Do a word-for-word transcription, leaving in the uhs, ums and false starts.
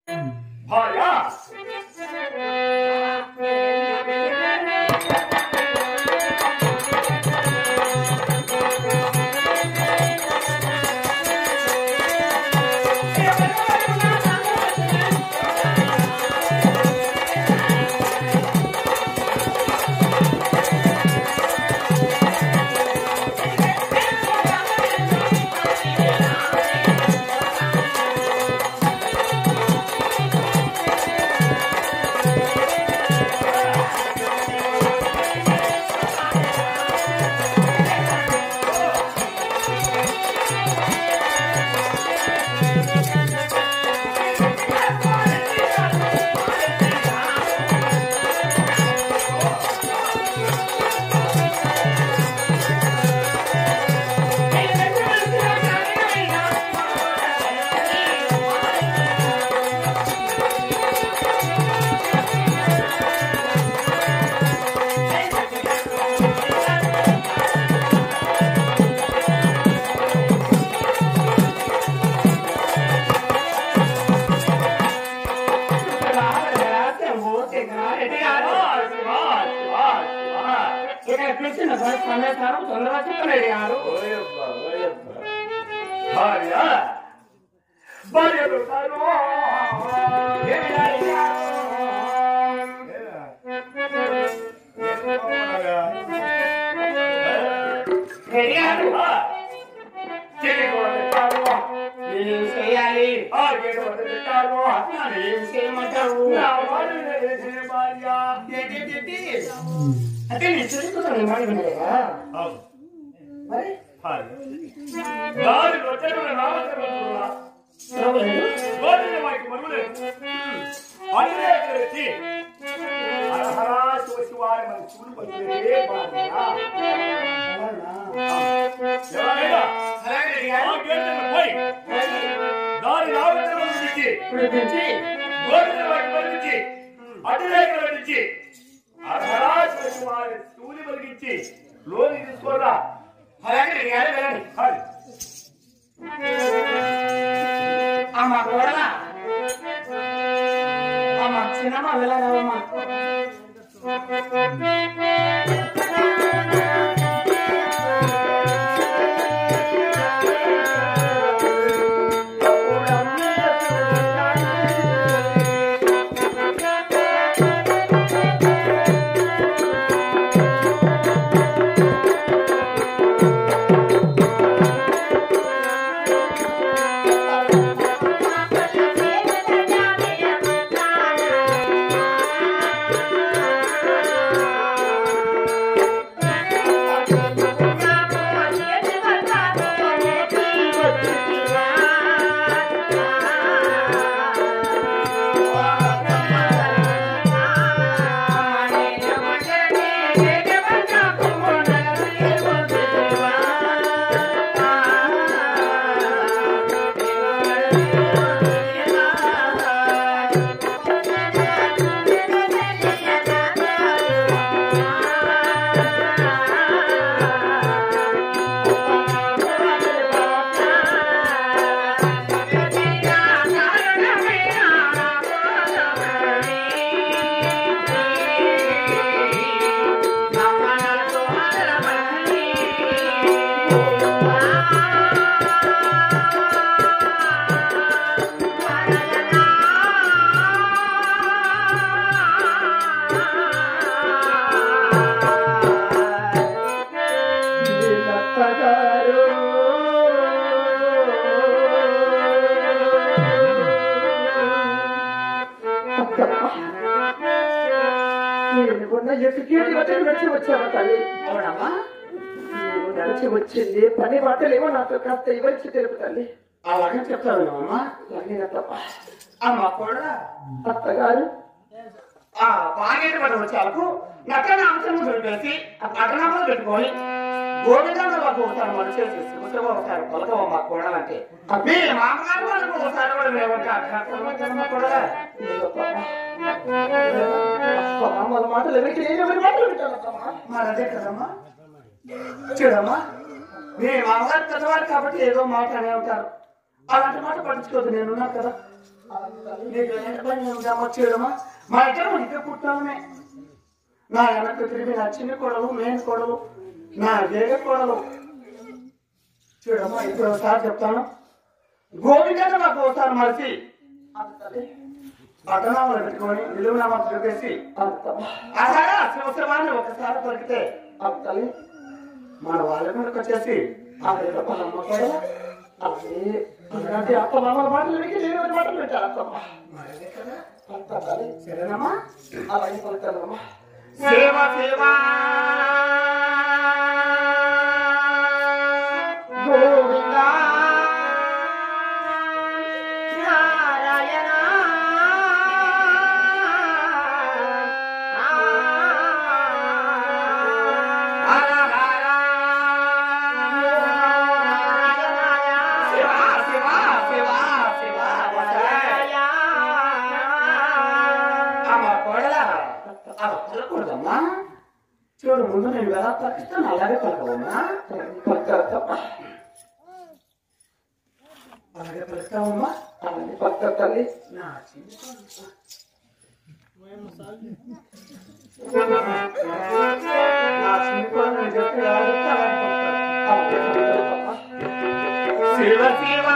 భార్య భార్య భార్య చేయాలి అంటే నేను చూసుకుంటాను మాట వినలేదా మరి దారి వచ్చాడు రావట్లేదు గోధుమ వారికి మరుగులేదు అదే వచ్చి అర్హరా చూసి వారి మన చూడు పట్టిదే పోయి దారి రావట్లేదు గోధుమ వారికి మరిగించి అటురేఖ నుంచి అర్హరా చూసి వారి చూలి మరిగించి లోని తీసుకోరా అలాగే రెడీ వెళ్ళండి అమ్మా కూడా అమ్మా చిన్నమ్మ వెళ్ళరావమ్మా వచ్చింది పని మాటలేమో నాతో కాస్త ఇవ్వచ్చు తెలుపు తల్లి అలాగే చెప్తాను అమ్మా తప్ప అమ్మ కూడా అత్తగారు ఆ బాగేటి పడి వచ్చేలకు నక్కన అంశం కలిసి అటనామలు పెట్టుకొని గోవిందంగా మాకు ఒకసారి మనిషి తీసుకుంటే ఒకసారి పలకమ్మ కూడా అంటే మీ మామగారు వాళ్ళకు ఒకసారి కూడా మేము కూడా వాళ్ళ మాటలు ఎవరికి ఎవరి మాటలు పెట్టాలమ్మా మరి అదే కదమ్మా చూడమ్మా మీ మామగారు పెద్దవాడు కాబట్టి ఏదో మాట అనే ఉంటారు అలాంటి మాట పట్టించుకోదు నేనున్నా కదా చేయడమా మా ఇద్దరం ఇద్దరు పుట్టామే నా వెనక్కి తిరిగి నా చిన్న కోడలు మేన్ కోడలు నా వేగ కోడలు చూడమ్మా ఇప్పుడు ఒకసారి చెప్తాను గోవిందన్న మాకు ఒకసారి మరిచి పట్టణాలు పెట్టుకొని నిలువునామా చూపేసి ఆహారా శివశివాన్ని ఒకసారి దొరికితే తల్లి మన వాళ్ళ మీదకి వచ్చేసి అమ్మ కూడా అలాంటి అత్త మామల మాటలు లేని మాటలు పెట్టారు అత్తమ్మ సరేనమ్మా అలాగే పలుకుతానమ్మా సేవ సేవ గోవిందా చూడు ముందు నేను ఎలా పలుకుతాను అలాగే పలకవమ్మా అలాగే పలుకుతావమ్మా అలాగే పలుకుతా తల్లి నా చిన్న చెప్పి శివ శివ